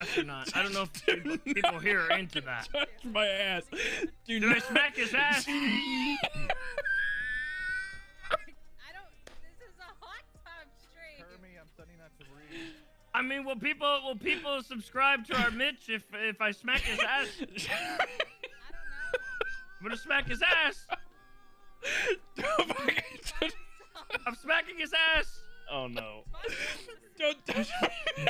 ass or not. I don't know if people here are into that. Touch my ass. Did I smack his ass? I don't. This is a hot tub stream. Kermie, I'm sending that to Reed. I mean, will people subscribe to our Mitch if I smack his ass? I don't know. I'm gonna smack his ass. I'm smacking his ass. Oh no. Don't touch me.